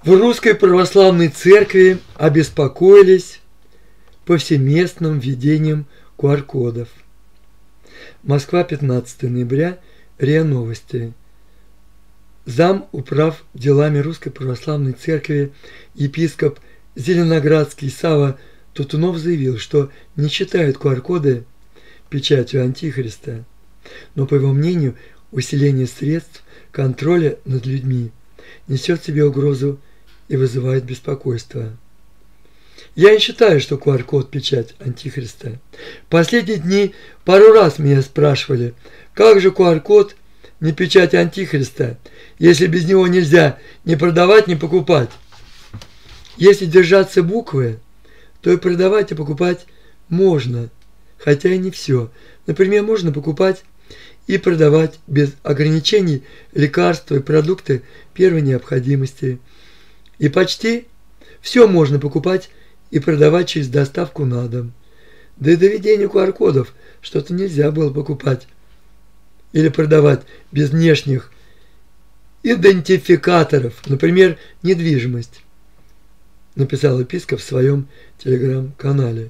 В Русской Православной Церкви обеспокоились повсеместным введением QR-кодов. Москва, 15 ноября, РИА Новости. Зам управ делами Русской Православной Церкви епископ Зеленоградский Савва Тутунов заявил, что не считает QR-коды печатью Антихриста, но, по его мнению, усиление средств контроля над людьми несет в себе угрозу и вызывает беспокойство. Я не считаю, что QR-код – печать Антихриста. Последние дни пару раз меня спрашивали, как же QR-код не печать Антихриста, если без него нельзя ни продавать, ни покупать. Если держаться буквы, то и продавать, и покупать можно, хотя и не все. Например, можно покупать и продавать без ограничений лекарства и продукты первой необходимости. И почти все можно покупать и продавать через доставку на дом. Да и до введения QR-кодов что-то нельзя было покупать или продавать без внешних идентификаторов, например, недвижимость, написал епископ в своем телеграм-канале.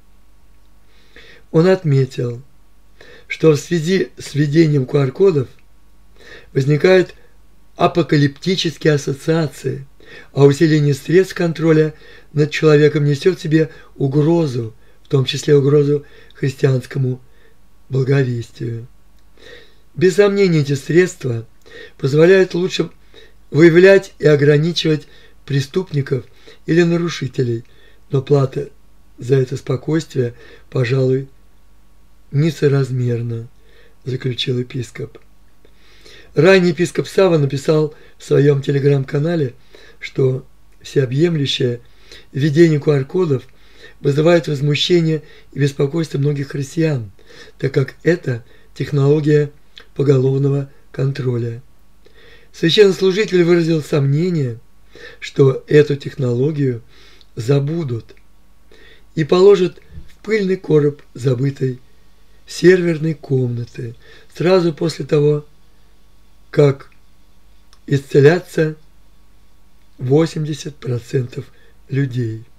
Он отметил, что в связи с введением QR-кодов возникают апокалиптические ассоциации, а усиление средств контроля над человеком несет в себе угрозу, в том числе угрозу христианскому благовестию. Без сомнения, эти средства позволяют лучше выявлять и ограничивать преступников или нарушителей, но плата за это спокойствие, пожалуй, несоразмерна, заключил епископ. Ранее епископ Савва написал в своем телеграм-канале, что всеобъемлющее введение QR-кодов вызывает возмущение и беспокойство многих христиан, так как это технология поголовного контроля. Священнослужитель выразил сомнение, что эту технологию забудут и положат в пыльный короб забытой серверной комнаты сразу после того, как исцелятся 80% людей.